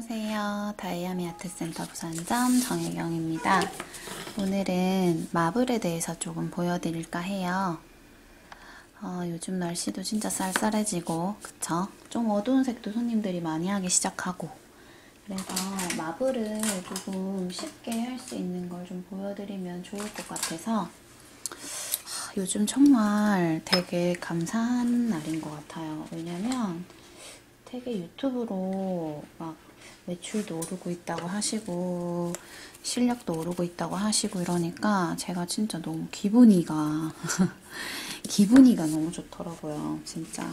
안녕하세요. 다이아미 아트센터 부산점 정혜경입니다. 오늘은 마블에 대해서 조금 보여드릴까 해요. 요즘 날씨도 진짜 쌀쌀해지고 그쵸? 좀 어두운 색도 손님들이 많이 하기 시작하고, 그래서 마블을 조금 쉽게 할 수 있는 걸 좀 보여드리면 좋을 것 같아서 요즘 정말 되게 감사한 날인 것 같아요. 왜냐면 되게 유튜브로 막 매출도 오르고 있다고 하시고 실력도 오르고 있다고 하시고 이러니까 제가 진짜 너무 기분이가 기분이가 너무 좋더라고요. 진짜.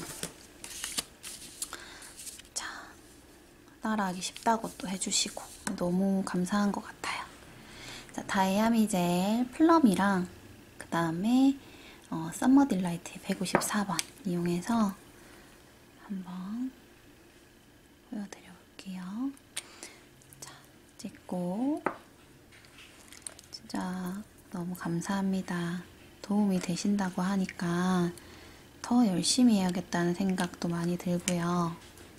자, 따라하기 쉽다고 또 해주시고 너무 감사한 것 같아요. 자, 다이아미 젤 플럼이랑 그 다음에 썸머 딜라이트 154번 이용해서 한번 보여드려 볼게요. 자, 찍고 진짜 너무 감사합니다. 도움이 되신다고 하니까 더 열심히 해야겠다는 생각도 많이 들고요.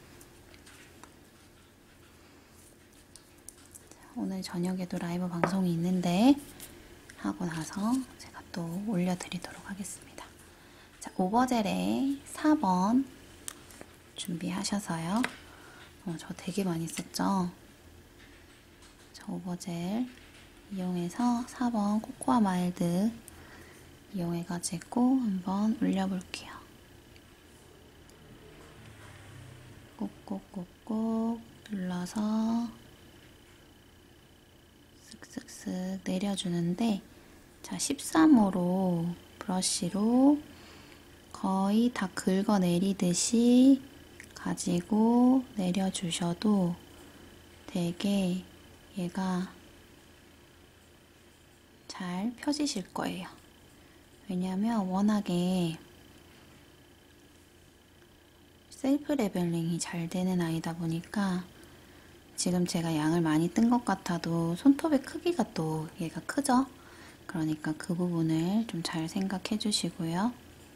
오늘 저녁에도 라이브 방송이 있는데 하고 나서 제가 또 올려드리도록 하겠습니다. 자, 오버젤에 4번 준비하셔서요. 저 되게 많이 썼죠? 저 오버젤 이용해서 4번 코코아 마일드 이용해가지고 한번 올려볼게요. 꾹꾹꾹꾹 눌러서 쓱쓱쓱 내려주는데, 자, 13호로 브러쉬로 거의 다 긁어내리듯이 가지고 내려주셔도 되게 얘가 잘 펴지실 거예요. 왜냐면 워낙에 셀프 레벨링이 잘 되는 아이다 보니까 지금 제가 양을 많이 뜬 것 같아도 손톱의 크기가 또 얘가 크죠? 그러니까 그 부분을 좀 잘 생각해 주시고요.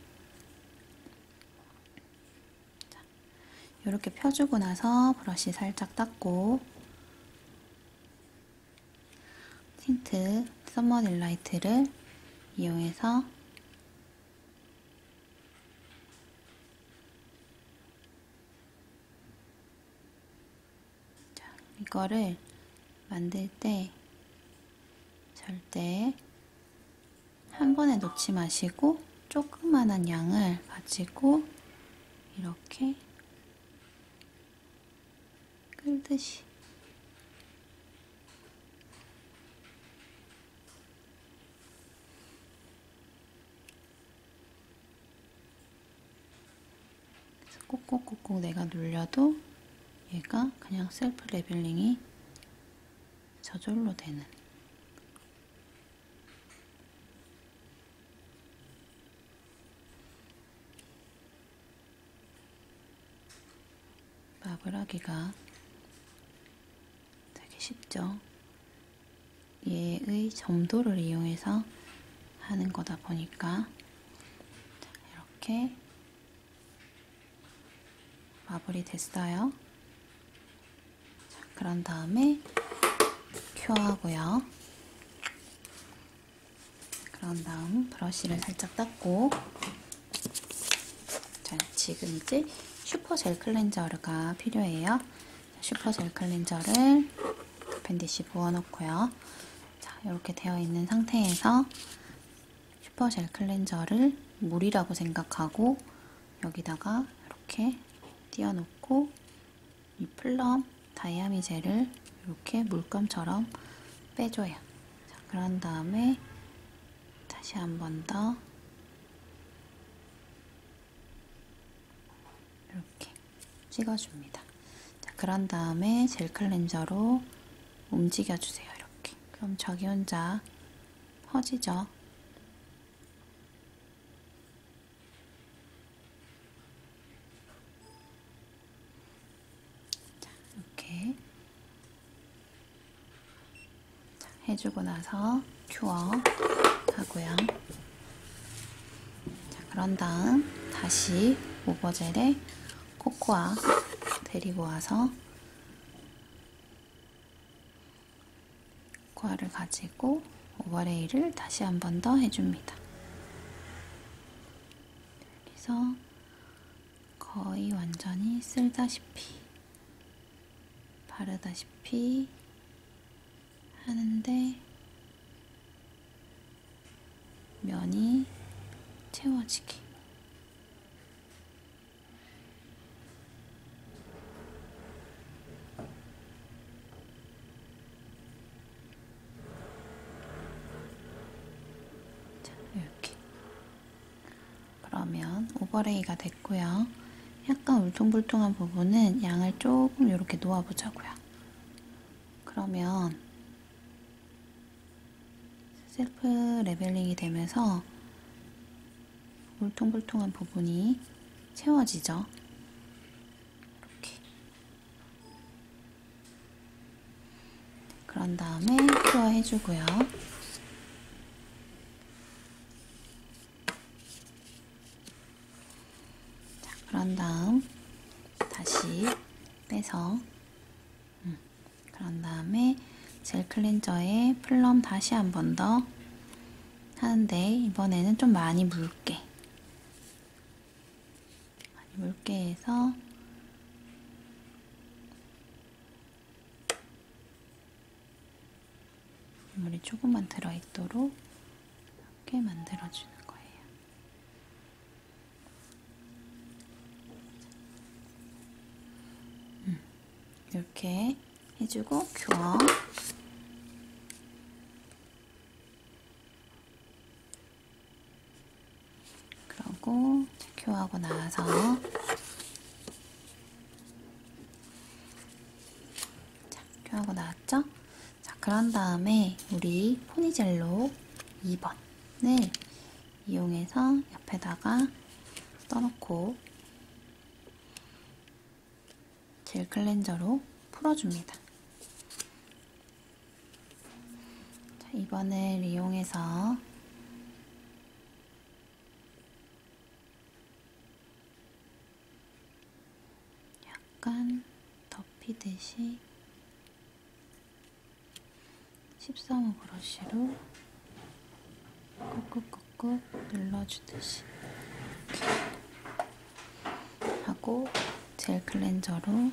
이렇게 펴주고 나서 브러쉬 살짝 닦고 틴트 썸머 딜라이트를 이용해서 이거를 만들 때 절대 한 번에 넣지 마시고 조그만한 양을 가지고 이렇게 끌듯이 꼭꼭꼭꼭 내가 눌려도 얘가 그냥 셀프 레벨링이 저절로 되는, 마블 하기가 되게 쉽죠. 얘의 점도를 이용해서 하는 거다 보니까 이렇게 마블이 됐어요. 자, 그런 다음에 큐어하고요. 그런 다음 브러쉬를 살짝 닦고, 자, 지금 이제 슈퍼 젤 클렌저가 필요해요. 슈퍼 젤 클렌저를 밴디시 부어놓고요. 자, 이렇게 되어 있는 상태에서 슈퍼 젤 클렌저를 물이라고 생각하고 여기다가 이렇게 띄워놓고 이 플럼 다이아미 젤을 이렇게 물감처럼 빼줘요. 자, 그런 다음에 다시 한 번 더 이렇게 찍어줍니다. 자, 그런 다음에 젤 클렌저로 움직여주세요. 이렇게. 그럼 저기 혼자 퍼지죠. 자, 이렇게 자, 해주고 나서 큐어 하고요. 자, 그런 다음 다시 오버젤에 코코아 데리고 와서 코알을 가지고 오버레이를 다시 한 번 더 해줍니다. 여기서 거의 완전히 쓸다시피 바르다시피 하는데 면이 채워지게. 자, 이렇게. 그러면 오버레이가 됐고요. 약간 울퉁불퉁한 부분은 양을 조금 이렇게 놓아보자고요. 그러면 셀프 레벨링이 되면서 울퉁불퉁한 부분이 채워지죠. 이렇게. 그런 다음에 큐어 해주고요. 자, 그런 다음 다시 빼서 그런 다음에 젤 클렌저에 플럼 다시 한 번 더 하는데 이번에는 좀 많이 묽게 해서 물이 조금만 들어있도록 이렇게 만들어주는 거예요. 이렇게 해주고 큐어. 그러고 큐어하고 나서 자, 큐어하고 나왔죠? 자, 그런 다음에 우리 포니젤로 2번을 이용해서 옆에다가 떠놓고 젤 클렌저로 풀어줍니다. 자, 2번을 이용해서 약간 덮이듯이 13호 브러쉬로 꾹꾹꾹꾹 눌러주듯이 이렇게 하고 젤 클렌저로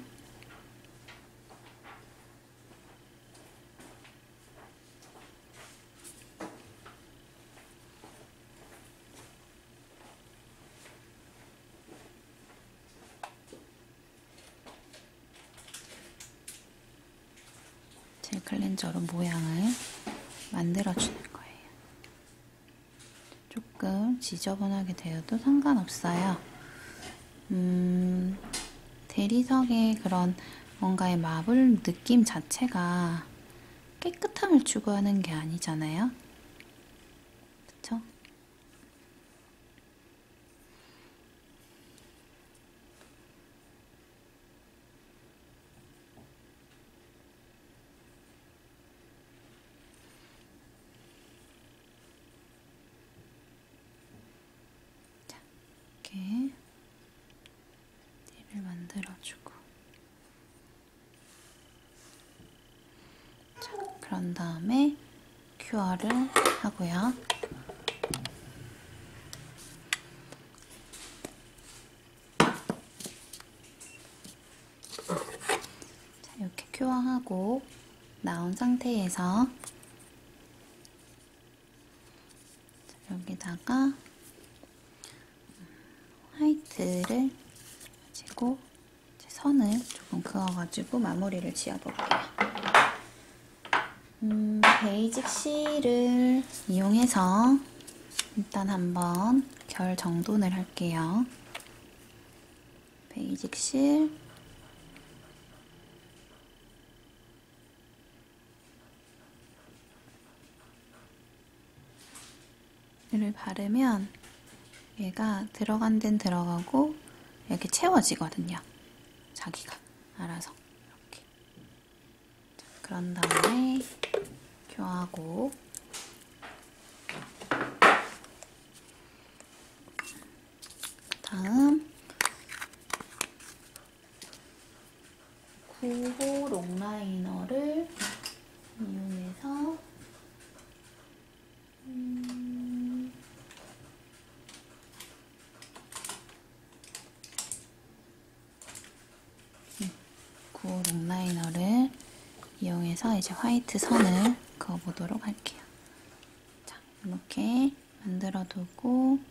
젤 클렌저로 모양을 만들어주는 거예요. 조금 지저분하게 되어도 상관없어요. 대리석의 그런 뭔가의 마블 느낌 자체가 깨끗함을 추구하는 게 아니잖아요. 그쵸? 자, 이렇게 띠를 만들어주고 자, 그런 다음에 큐어를 하고요. 자, 이렇게 큐어하고 나온 상태에서 자, 여기다가 화이트를 가지고 선을 조금 그어가지고 마무리를 지어볼게요. 베이직 실을 이용해서 일단 한번 결 정돈을 할게요. 베이직 실 를 바르면 얘가 들어간 데는 들어가고 이렇게 채워지거든요. 자기가 알아서 이렇게. 자, 그런 다음에 큐어하고 다음 9호 롱라이너를 이용해서 요 롱라이너를 이용해서 이제 화이트 선을 그어보도록 할게요. 자, 이렇게 만들어 두고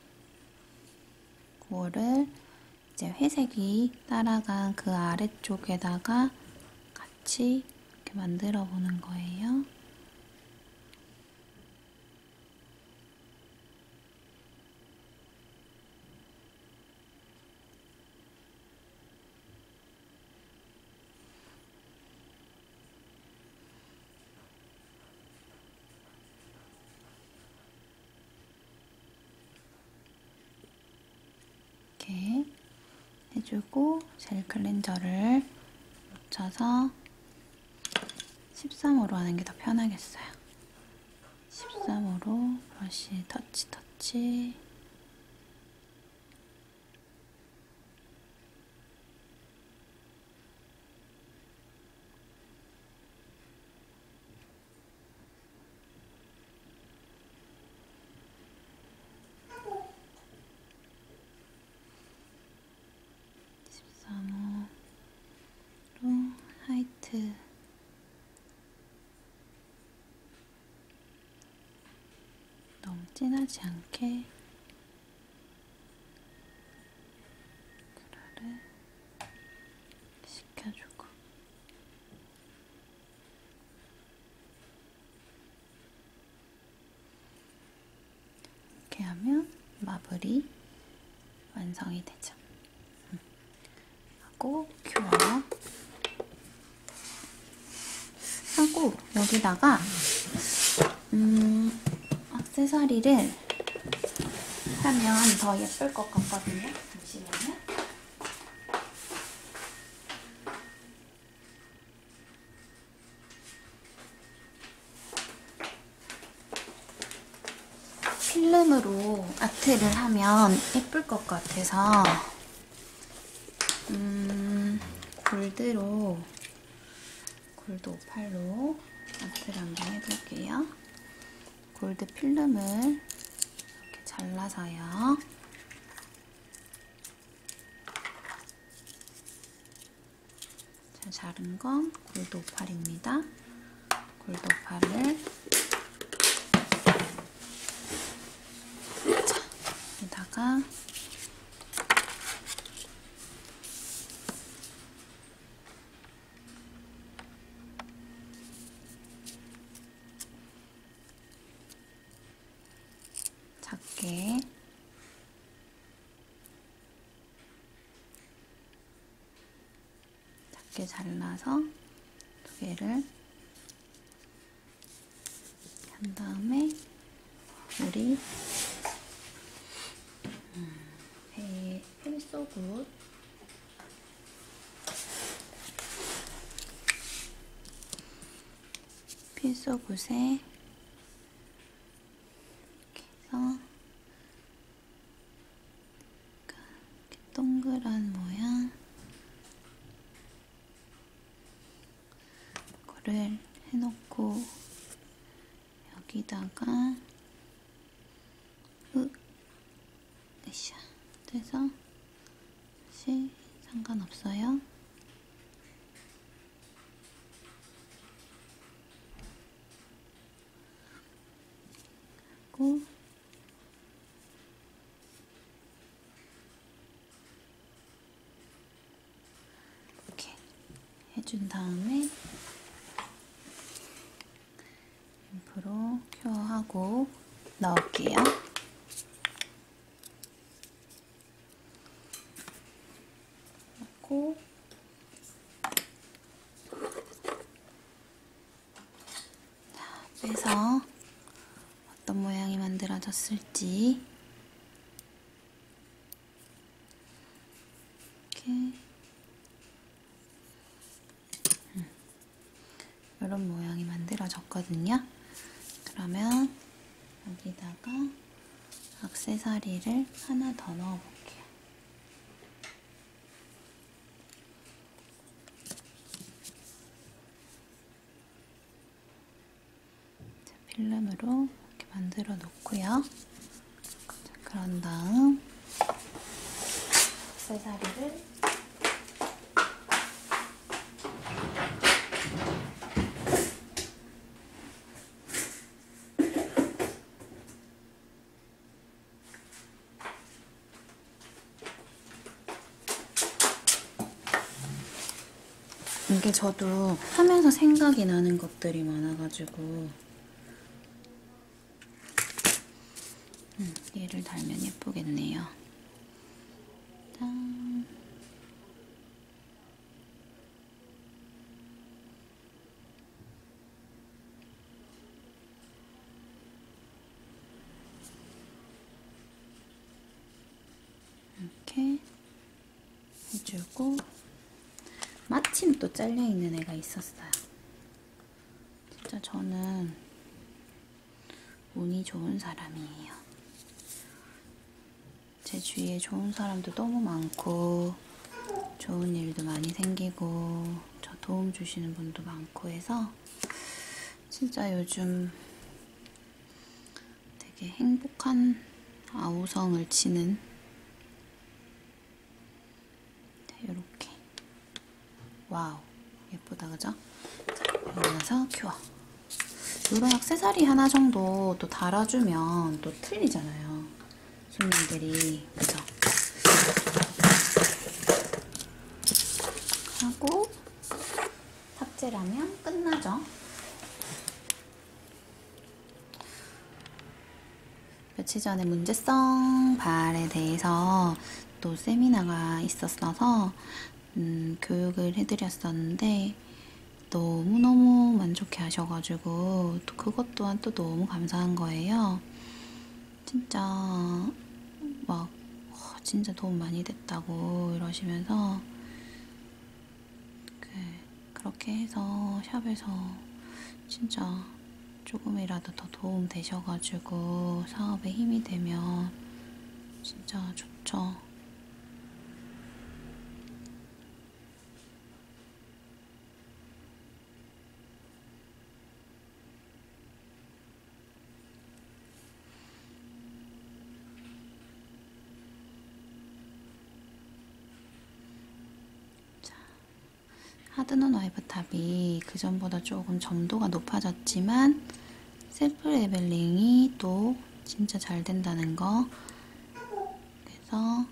그거를 이제 회색이 따라간 그 아래쪽에다가 같이 이렇게 만들어 보는 거예요. 이렇게 해주고 젤 클렌저를 묻혀서 13호로 하는 게 더 편하겠어요. 13호로 브러쉬 터치 로 화이트 너무 진하지 않게 그라를 식혀주고 이렇게 하면 마블이 완성이 되죠. 하고 큐어 하고 여기다가 액세서리를 하면 더 예쁠 것 같거든요. 잠시만요. 필름으로 아트를 하면 예쁠 것 같아서 골드 58로 아트를 한번 해볼게요. 골드 필름을 이렇게 잘라서요. 자, 자른 건 골드 58입니다. 골드 58을 자, 여기다가 작게 잘라서 두 개를 한 다음에 우리 필소굿 필소굿에 이렇게 해서 이렇게 동그란 모양 이거를 해놓고 여기다가 으쌰 돼서 사실 상관없어요. 하고 이렇게 해준 다음에 앰프로 큐어하고 넣을게요. 넣고 빼서 어떤 모양이 만들어졌을지 이렇게 이런 모양이 만들어졌거든요. 그러면 여기다가 액세서리를 하나 더 넣어볼게요. 필름으로 이렇게 만들어 놓고요. 자, 그런 다음 액세서리를 이게 저도 하면서 생각이 나는 것들이 많아가지고 얘를 달면 예쁘겠네요. 짠. 이렇게 해주고 마침 또 잘려있는 애가 있었어요. 진짜 저는 운이 좋은 사람이에요. 제 주위에 좋은 사람도 너무 많고 좋은 일도 많이 생기고 저 도움 주시는 분도 많고 해서 진짜 요즘 되게 행복한 아우성을 치는 이렇게 와우 예쁘다 그죠? 자, 이어서 큐어 이런 액세서리 하나 정도 또 달아주면 또 틀리잖아요 손님들이 그죠? 하고 탑재를 하면 끝나죠. 며칠 전에 문제성 발에 대해서 또 세미나가 있었어서 교육을 해드렸었는데 너무너무 만족해 하셔가지고 또 그것 또한 또 너무 감사한 거예요. 진짜 막 진짜 도움 많이 됐다고 이러시면서 그렇게 해서 샵에서 진짜 조금이라도 더 도움 되셔가지고 사업에 힘이 되면 진짜 좋죠. 하드논 와이프탑이 그전보다 조금 점도가 높아졌지만 셀프 레벨링이 또 진짜 잘 된다는 거. 그래서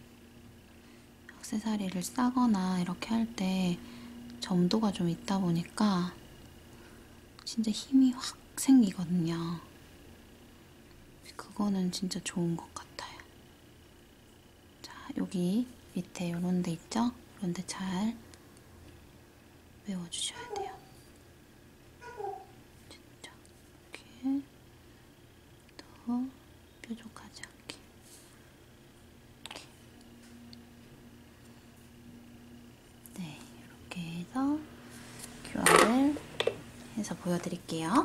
액세서리를 싸거나 이렇게 할 때 점도가 좀 있다 보니까 진짜 힘이 확 생기거든요. 그거는 진짜 좋은 것 같아요. 자, 여기 밑에 이런 데 있죠? 이런 데 잘 메워주셔야 돼요. 진짜 이렇게 더 뾰족하지 않게 이렇게. 네, 이렇게 해서 큐어를 해서 보여드릴게요.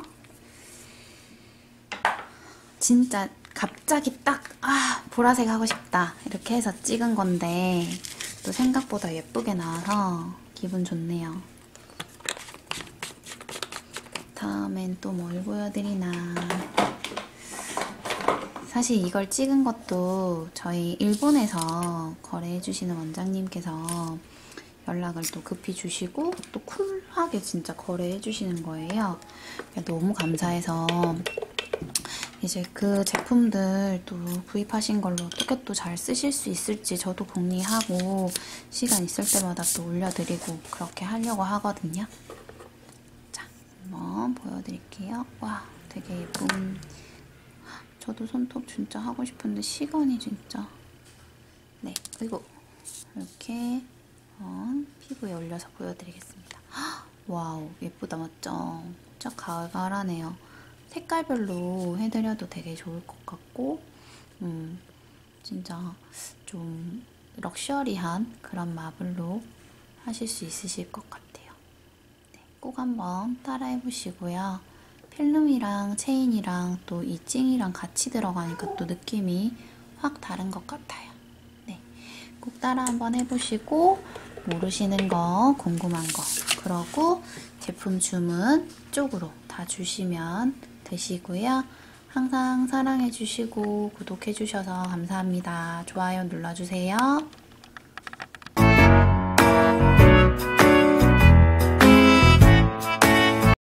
진짜 갑자기 딱 보라색 하고 싶다 이렇게 해서 찍은 건데 또 생각보다 예쁘게 나와서 기분 좋네요. 다음엔 또 뭘 보여드리나. 사실 이걸 찍은 것도 저희 일본에서 거래해주시는 원장님께서 연락을 또 급히 주시고 또 쿨하게 진짜 거래해주시는 거예요. 너무 감사해서 이제 그 제품들 또 구입하신 걸로 어떻게 또 잘 쓰실 수 있을지 저도 궁리하고 시간 있을 때마다 또 올려드리고 그렇게 하려고 하거든요. 한번 보여드릴게요. 와, 되게 예쁜. 저도 손톱 진짜 하고 싶은데 시간이 진짜. 네, 그리고 이렇게 피부에 올려서 보여드리겠습니다. 와우, 예쁘다 맞죠? 진짜 가을가을하네요. 색깔별로 해드려도 되게 좋을 것 같고 진짜 좀 럭셔리한 그런 마블로 하실 수 있으실 것 같아요. 꼭 한번 따라해 보시고요. 필름이랑 체인이랑 또 이 찡이랑 같이 들어가니까 또 느낌이 확 다른 것 같아요. 네, 꼭 따라 한번 해보시고 모르시는 거, 궁금한 거 그러고 제품 주문 쪽으로 다 주시면 되시고요. 항상 사랑해 주시고 구독해 주셔서 감사합니다. 좋아요 눌러주세요.